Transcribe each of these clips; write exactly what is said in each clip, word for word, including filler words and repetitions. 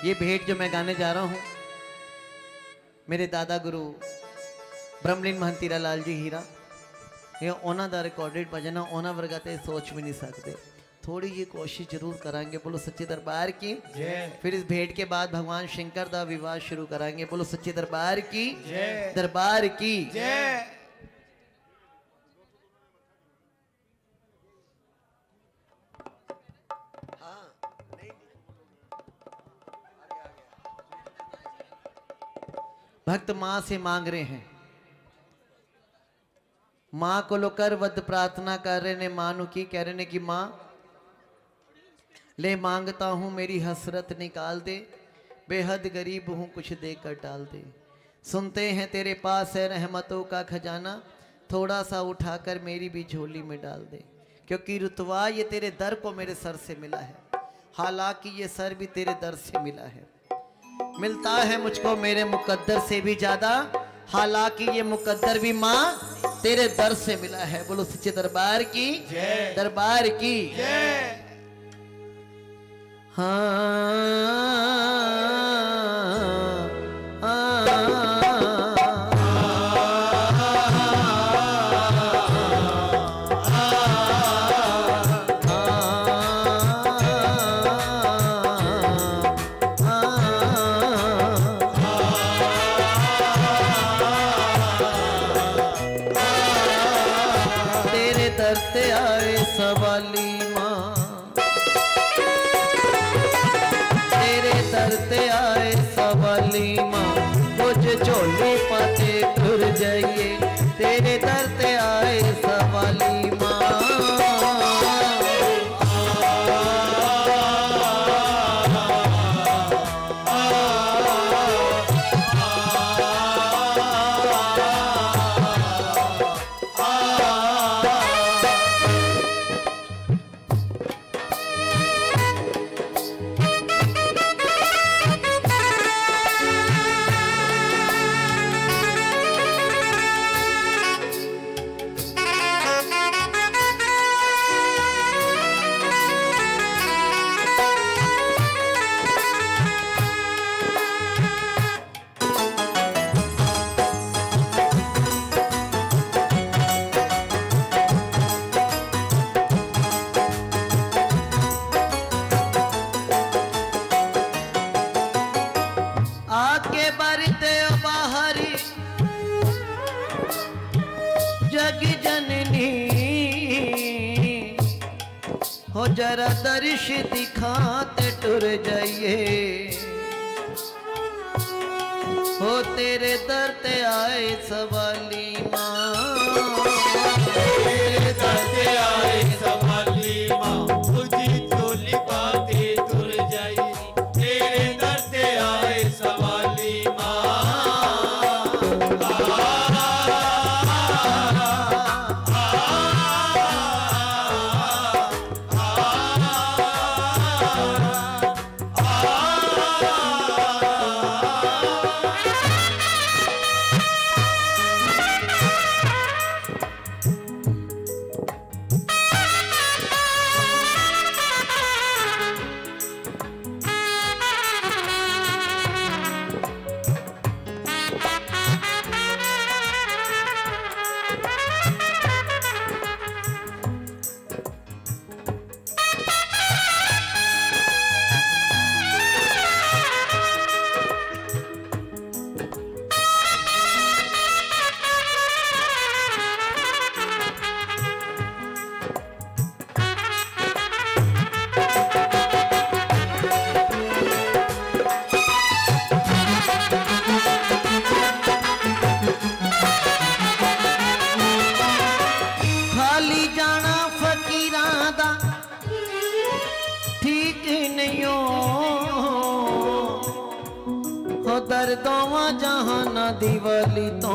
ये भेंट जो मैं गाने जा रहा हूँ मेरे दादा गुरु ब्रह्मलीन महंत हीरा लाल जी हीरा, ये उन्हों का रिकॉर्डेड भजन है, उन्होंने वर्गा तो सोच भी नहीं सकते। थोड़ी जी कोशिश जरूर करांगे, बोलो सच्चे दरबार की जय। फिर इस भेंट के बाद भगवान शंकर का विवाह शुरू करांगे, बोलो सच्चे दरबार की जय। दरबार की जय। भक्त मां से मांग रहे हैं, मां को लोकर वध प्रार्थना कर रहे ने, मां नु की कह रहे ने कि मां ले मांगता हूं मेरी हसरत निकाल दे, बेहद गरीब हूं कुछ देकर टाल दे। सुनते हैं तेरे पास है रहमतों का खजाना, थोड़ा सा उठाकर मेरी भी झोली में डाल दे। क्योंकि रुतबा ये तेरे दर को मेरे सर से मिला है, हालांकि ये सर भी तेरे दर से मिला है। मिलता है मुझको मेरे मुकद्दर से भी ज्यादा, हालांकि ये मुकद्दर भी मां तेरे दर से मिला है। बोलो सच्चे दरबार की जय। दरबार की जय। हाँ सवाली मां, तेरे दरते आए सवाली मां, कुछ झोली पाते खुर जाइए, तेरे दरते आए सवाली मां। हो जरा दर्श दिखाते टुर जाइए, हो तेरे दर ते आए सवाली मां, तेरे दर ते आए सवाली मां, तुझी झोली पाते टुर जाइए, तेरे दर ते आए सवाली मां। दर्दों जहाना दिवाली तो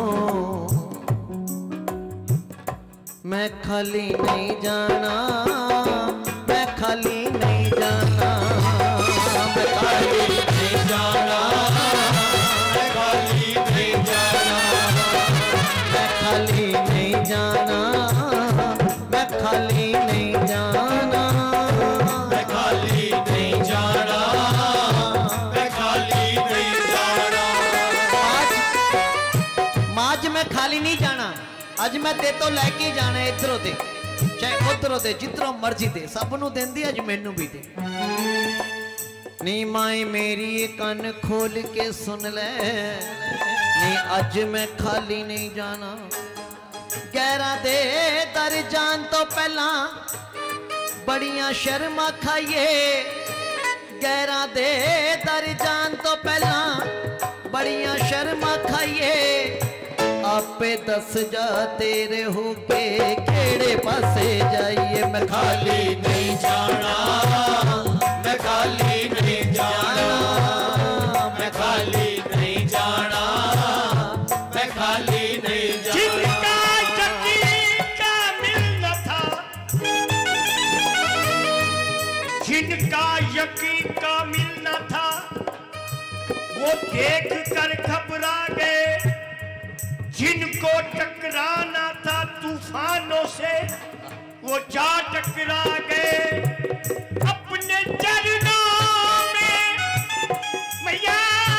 मैं खाली नहीं जाना, मैं खाली नहीं जाना, मैं खाली नहीं जाना, मैं खाली नहीं जाना, मैं खाली नहीं जाना, मैं खाली नहीं जाना, मैं खाली नहीं जाना, मैं नहीं जाना, अज मैं ते तो लैके जाना इधरों ते चाहे उधरों ते जिधरों मर्जी दे, सबनों देंदी अज मैनू भी दे। नी माए मेरी कन खोल के सुन ले, नी अज मैं खाली नहीं जाना। गैरा दे दर जान तो पहला बड़ियां शर्मा खाइए, गैरा दे दर जान तो पहला बड़ियां शर्मा खाइए। आपे दस जा तेरे हो के केड़े पासे जाइए। मैं खाली नहीं जाना, मैं खाली नहीं जाना, मैं खाली नहीं जाना, मैं खाली नहीं जाना। जिनका यकीन का मिलना था वो देख कर घबरा गए, जिनको टकराना था तूफानों से वो जा टकरा गए। अपने चरणों में मैया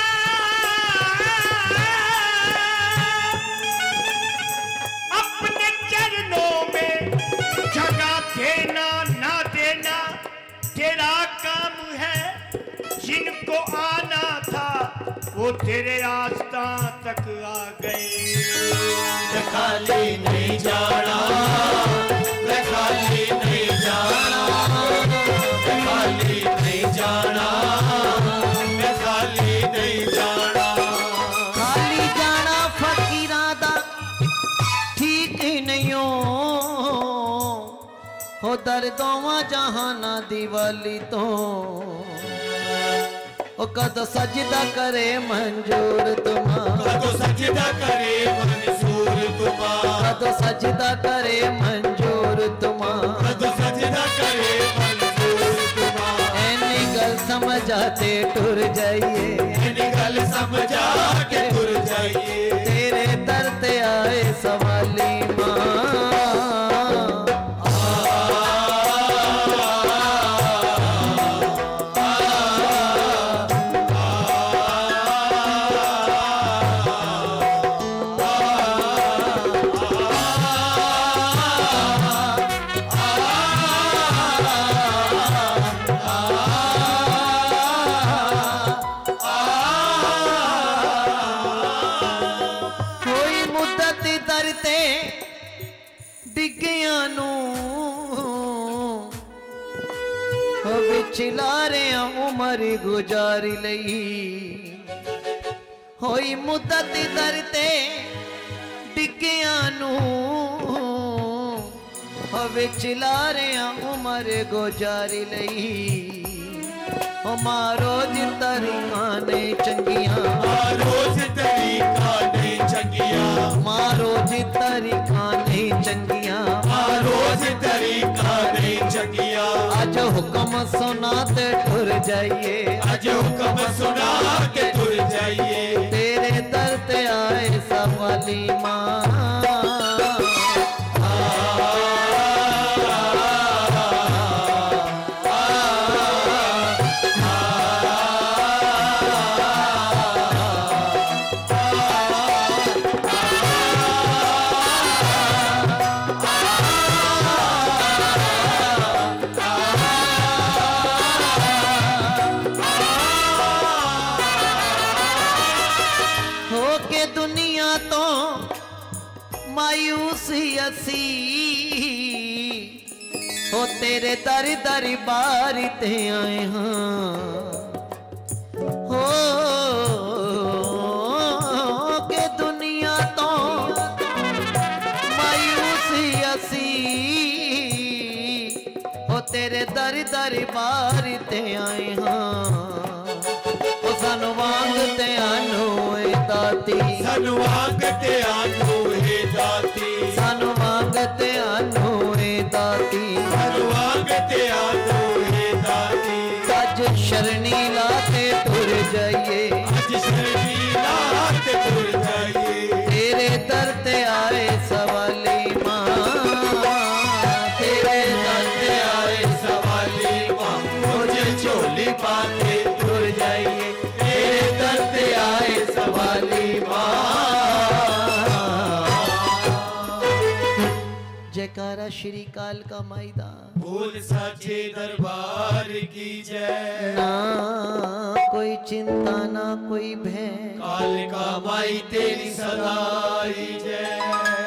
अपने चरणों में जगह देना ना देना तेरा काम है। जिनको आना था वो तेरे आस्था तक आ गए। मैं खाली नहीं जाना, मैं खाली नहीं जाना, मैं खाली नहीं जाना, मैं खाली नहीं जाना। खाली जाना फकीरां दा ठीक ही नहीं हो दर्दों जहाना दिवाली तो ओ कदों सजदा करे मंजूर तुमा, कदों सजदा करे मंजूर तुमा, कदों सजदा करे मंजूर तुमा, कदों सजदा करे मंजूर तुमा। ऐनी गल समझाते टुर जाइए, ऐनी गल समझा के टुर जाइए। तेरे दर ते आए सवाली मां। चिलारे उमर गुजारी लई होई मुद्दत दरते डिग्गिया नू हवे चिलारे उमर गुजारी लई। ओ मारो जितरिया ने चंगिया, मारो जितरिया ने चंगिया, मारो जितरिया ने चंगिया, मारो जितरिया ने चंगिया। आज हुक्म सुनाते टुर जाइए, आज हुक्म सुना के टुर जाइए। तेरे दर ते आए सवाली मां। मायूसी असी हो तेरे दर दर बार ते आए हाँ। हो के दुनिया तो मायूसी असी हो तेरे दर दर बार ते आए हाँ। ओ सानू वांगते आनो ए दाती, सानू वांगते आनो ए दाती, सानू वांगते आनो ए दाती, सानू वांगते आनो ए दाती। अज शरणी लाते टुर जाइए, अज शरणी लाते टुर जाइए। तेरे दर ते आए सवाली मां, तेरे दर ते आए सवाली मां। मुझे झोली पाते टुर जाइए, तेरे दर ते आए सवाली मां। जयकारा श्री काल का माईदा। बोल साचे दरबार की जय। ना कोई चिंता ना कोई भय, काल का माई तेरी सदाई जय।